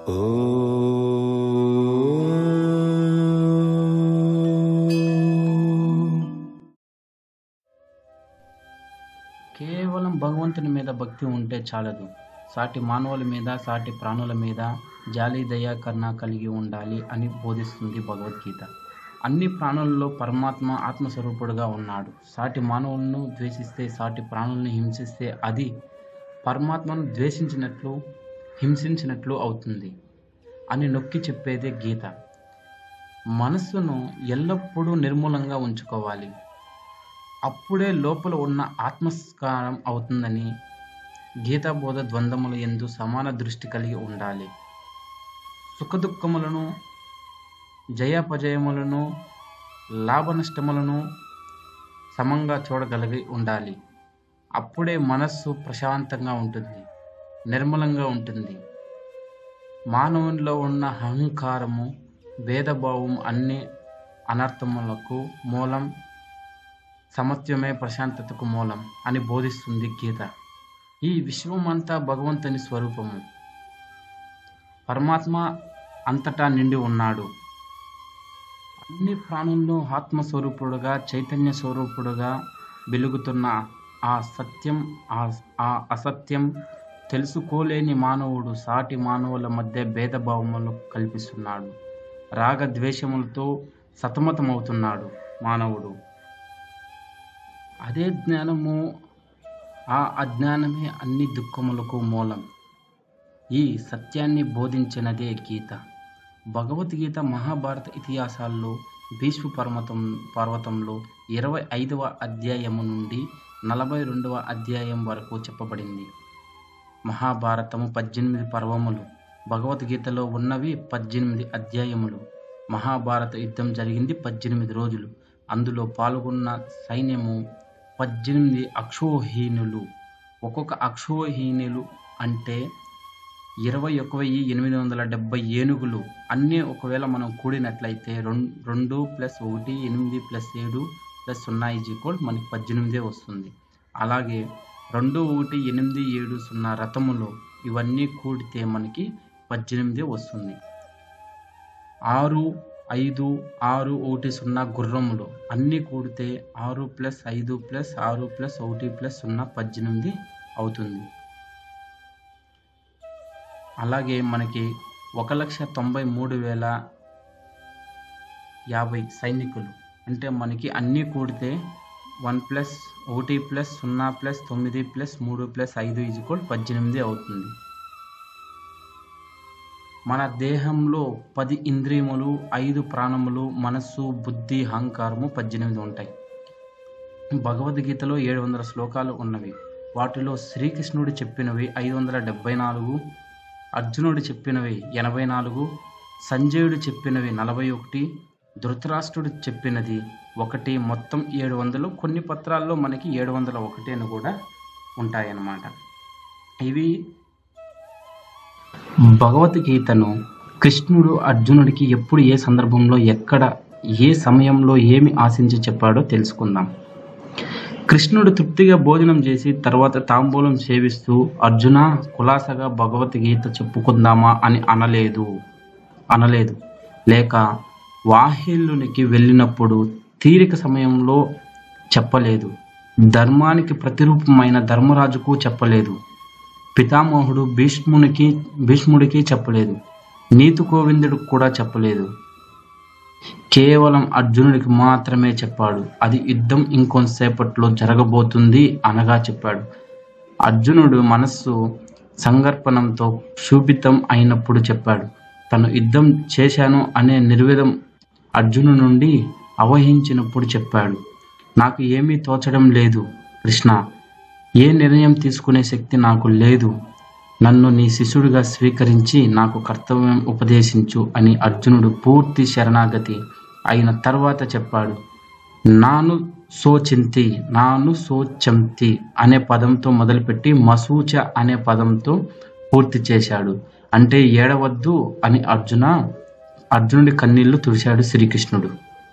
కేవలం భగవంతుని మీద భక్తి ఉంటే చాలదు. సాటి మానవుల మీద, సాటి ప్రాణుల మీద జాలి, దయ, కరుణ కలిగి ఉండాలి అని బోధిస్తుంది భగవద్గీత. అన్ని ప్రాణులలో పరమాత్మ ఆత్మస్వరూపుడుగా ఉన్నాడు. సాటి మానవులను ద్వేషిస్తే, సాటి ప్రాణులను హింసిస్తే అది పరమాత్మను ద్వేషించినట్లు, హింసించినట్లు అవుతుంది అని నొక్కి చెప్పేదే గీత. మనస్సును ఎల్లప్పుడూ నిర్మూలంగా ఉంచుకోవాలి. అప్పుడే లోపల ఉన్న ఆత్మస్కారం అవుతుందని గీతాబోధ. ద్వంద్వముల యందు సమాన దృష్టి కలిగి ఉండాలి. సుఖదుఖములను, జయాపజయములను, లాభనష్టములను సమంగా చూడగలిగి ఉండాలి. అప్పుడే మనస్సు ప్రశాంతంగా ఉంటుంది, నిర్మలంగా ఉంటుంది. మానవునిలో ఉన్న అహంకారము, భేదభావం అన్ని అనర్థములకు మూలం. సమత్వమే ప్రశాంతతకు మూలం అని బోధిస్తుంది గీత. ఈ విశ్వమంతా భగవంతుని స్వరూపము. పరమాత్మ అంతటా నిండి ఉన్నాడు. అన్ని ప్రాణుల్లో ఆత్మస్వరూపుడుగా, చైతన్య స్వరూపుడుగా వెలుగుతున్న ఆ సత్యం, ఆ అసత్యం తెలుసుకోలేని మానవుడు సాటి మానవుల మధ్య భేదభావములు కల్పిస్తున్నాడు. రాగద్వేషములతో సతమతమవుతున్నాడు మానవుడు. అదే జ్ఞానము, ఆ అజ్ఞానమే అన్ని దుఃఖములకు మూలం. ఈ సత్యాన్ని బోధించినదే గీత. భగవద్గీత మహాభారత ఇతిహాసాల్లో భీష్మ పర్వతంలో 25వ అధ్యాయము నుండి 42వ అధ్యాయం వరకు చెప్పబడింది. మహాభారతము 18 పర్వములు, భగవద్గీతలో ఉన్నవి 18 అధ్యాయములు. మహాభారత యుద్ధం జరిగింది 18 రోజులు. అందులో పాల్గొన్న సైన్యము 18 అక్షోహిణులు. ఒక్కొక్క అక్షోహిణులు అంటే 21,870 ఏనుగులు. అన్నీ ఒకవేళ మనం కూడినట్లయితే 2 + 1 8 + 7 + 0 మనకి 18 వస్తుంది. అలాగే 2 1 8 7 0 రథములు, ఇవన్నీ కూడితే మనకి 18 వస్తుంది. 6 5 6 1 0 గుర్రములు అన్నీ కూడితే 6 + 5 + 6 + 1 + 0 18 అవుతుంది. అలాగే మనకి 1,93,050 సైనికులు. అంటే మనకి అన్నీ కూడితే 1 + 1 + 0 + 9 + 3 + 5 = 18 అవుతుంది. మన దేహంలో 10 ఇంద్రియములు, 5 ప్రాణములు, మనస్సు, బుద్ధి, అహంకారము 18 ఉంటాయి. భగవద్గీతలో 700 శ్లోకాలు ఉన్నవి. వాటిలో శ్రీకృష్ణుడు చెప్పినవి 574, అర్జునుడు చెప్పినవి 84, సంజయుడు చెప్పినవి 41, ధృతరాష్ట్రుడు చెప్పినది 1, మొత్తం 700. కొన్ని పత్రాల్లో మనకి 701 అని కూడా ఉంటాయన్నమాట. ఇవి భగవద్గీతను కృష్ణుడు అర్జునుడికి ఎప్పుడు, ఏ సందర్భంలో, ఎక్కడ, ఏ సమయంలో ఏమి ఆశించి చెప్పాడో తెలుసుకుందాం. కృష్ణుడు తృప్తిగా భోజనం చేసి తర్వాత తాంబూలం సేవిస్తూ, అర్జున కులాసగా భగవద్గీత చెప్పుకుందామా అని అనలేదు. లేక వాహిల్లునికి వెళ్ళినప్పుడు తీరిక సమయంలో చెప్పలేదు. ధర్మానికి ప్రతిరూపమైన ధర్మరాజుకు చెప్పలేదు. పితామహుడు భీష్ముడికి చెప్పలేదు. నీతి గోవిందుడికి కూడా చెప్పలేదు. కేవలం అర్జునుడికి మాత్రమే చెప్పాడు. అది యుద్ధం ఇంకొంతసేపట్లో జరగబోతుంది అనగా చెప్పాడు. అర్జునుడు మనస్సు సంగర్పణంతో శోభితం అయినప్పుడు చెప్పాడు. తను యుద్ధం చేశాను అనే నిర్వేదం అర్జును నుండి అవహించినప్పుడు చెప్పాడు. నాకు ఏమీ తోచడం లేదు కృష్ణ, ఏ నిర్ణయం తీసుకునే శక్తి నాకు లేదు. నన్ను నీ శిష్యుడిగా స్వీకరించి నాకు కర్తవ్యం ఉపదేశించు అని అర్జునుడు పూర్తి శరణాగతి అయిన తర్వాత చెప్పాడు. నాను శోచంతి అనే పదంతో మొదలుపెట్టి మసూచ అనే పదంతో పూర్తి చేశాడు. అంటే ఏడవద్దు అని అర్జునుడి కన్నీళ్లు తుడిచాడు శ్రీకృష్ణుడు.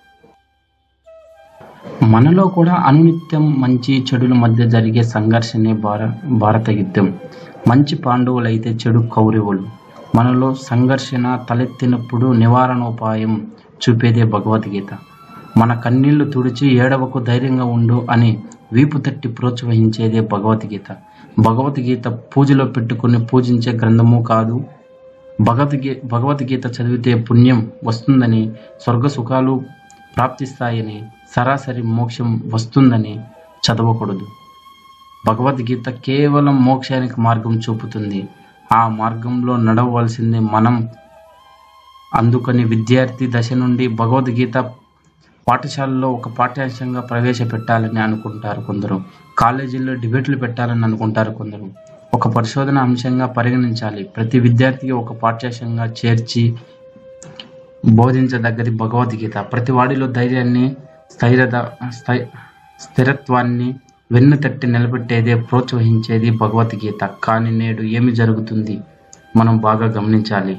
మనలో కూడా అనునిత్యం మంచి చెడుల మధ్య జరిగే సంఘర్షణే భారత యుద్ధం. మంచి పాండవులైతే చెడు కౌరవులు. మనలో సంఘర్షణ తలెత్తినప్పుడు నివారణోపాయం చూపేదే భగవద్గీత. మన కన్నీళ్లు తుడిచి ఏడవకు ధైర్యంగా ఉండు అని వీపు తట్టి ప్రోత్సహించేదే భగవద్గీత. భగవద్గీత పూజలో పెట్టుకుని పూజించే గ్రంథము కాదు. భగవద్గీత చదివితే పుణ్యం వస్తుందని, స్వర్గ సుఖాలు ప్రాప్తిస్తాయని, సరాసరి మోక్షం వస్తుందని చదవకూడదు. భగవద్గీత కేవలం మోక్షానికి మార్గం చూపుతుంది. ఆ మార్గంలో నడవవలసింది మనం. అందుకని విద్యార్థి దశ నుండి భగవద్గీత పాఠశాలలో ఒక పాఠ్యాంశంగా ప్రవేశపెట్టాలని అనుకుంటారు కొందరు. కాలేజీల్లో డిబేట్లు పెట్టాలని అనుకుంటారు కొందరు. ఒక పరిశోధన అంశంగా పరిగణించాలి. ప్రతి విద్యార్థికి ఒక పాఠ్యాంశంగా చేర్చి బోధించదగ్గది భగవద్గీత. ప్రతి వాడిలో ధైర్యాన్ని, స్థిరత్వాన్ని వెన్నుతట్టి నిలబెట్టేదే, ప్రోత్సహించేది భగవద్గీత. కానీ నేడు ఏమి జరుగుతుంది మనం బాగా గమనించాలి.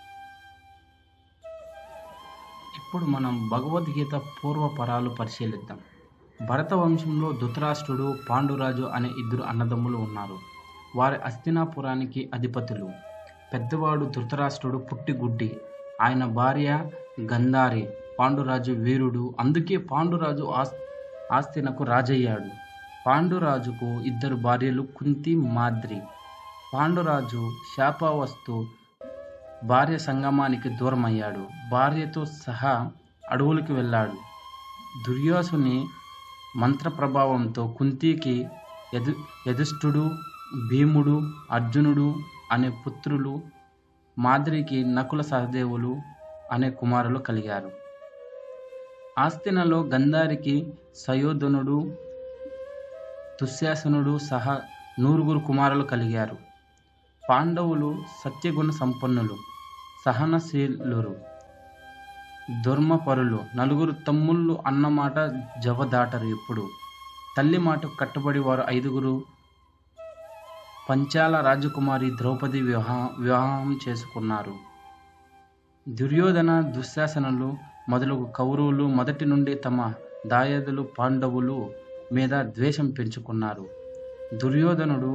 ఇప్పుడు మనం భగవద్గీత పూర్వపరాలు పరిశీలిద్దాం. భరత వంశంలో ధృతరాష్ట్రుడు, పాండురాజు అనే ఇద్దరు అన్నదమ్ములు ఉన్నారు. వారి హస్తినాపురానికి అధిపతులు. పెద్దవాడు ధృతరాష్ట్రుడు పుట్టిగుడ్డి. ఆయన భార్య గంధారి. పాండురాజు వీరుడు. అందుకే పాండురాజు ఆస్తినకు రాజయ్యాడు. పాండురాజుకు ఇద్దరు భార్యలు, కుంతి, మాద్రి. పాండురాజు శాపవస్తు భార్య సంగమానికి దూరమయ్యాడు. భార్యతో సహా అడవులకు వెళ్ళాడు. దుర్యోధనుని మంత్ర ప్రభావంతో కుంతికి యధిష్ఠుడు, భీముడు, అర్జునుడు అనే పుత్రులు, మాద్రికి నకుల సహదేవులు అనే కుమారులు కలిగారు. ఆస్తినలో గంధారికి సయోధనుడు, దుశ్శాసనుడు సహా 9 కుమారులు కలిగారు. పాండవులు సత్యగుణ సంపన్నులు, సహనశీలురు, ధర్మపరులు. 9 తమ్ముళ్ళు అన్నమాట జవదాటరు. ఎప్పుడు తల్లి మాట కట్టుబడి వారు 5. పంచాల రాజకుమారి ద్రౌపది వివాహం చేసుకున్నారు. దుర్యోధన, దుశ్శాసనులు మొదలగు కౌరవులు మొదటి నుండి తమ దాయాదులు పాండవులు మీద ద్వేషం పెంచుకున్నారు. దుర్యోధనుడు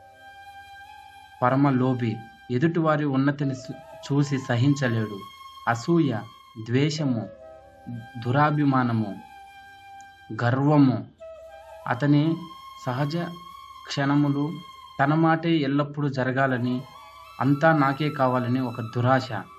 పరమలోభి. ఎదుటివారి ఉన్నతిని చూసి సహించలేడు. అసూయ, ద్వేషము, దురాభిమానము, గర్వము అతని సహజ క్షణములు. తన మాటే ఎల్లప్పుడూ జరగాలని, అంతా నాకే కావాలని ఒక దురాశ.